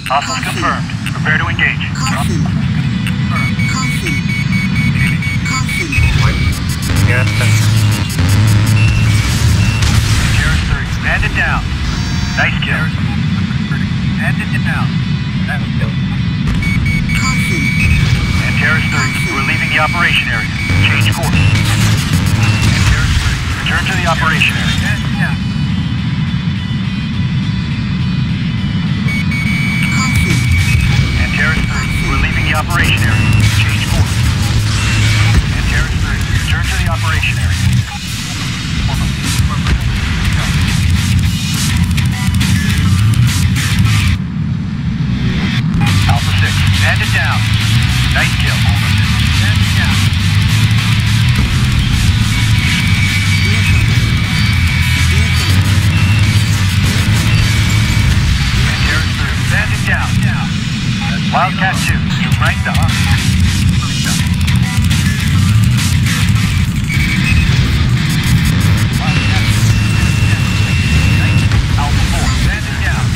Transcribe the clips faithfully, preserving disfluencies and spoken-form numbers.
Hostiles confirmed. Prepare to engage. Caution. Caution. Caution. Yeah. Antares three, stand it down. Nice kill. Stand it down. Nice kill. Caution. Antares three, we're leaving the operation area. Change course. Antares three, return to the operation area. Caution. Antares three, we're leaving the operation area. Change course. Antares three, return to the operation area. Alpha six, stand it down. Nice kill. Stand it down. Antares three, stand it down. Wildcat two, you've ranked up. Alpha four, stand it down.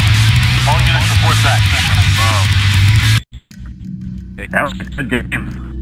That was a good game.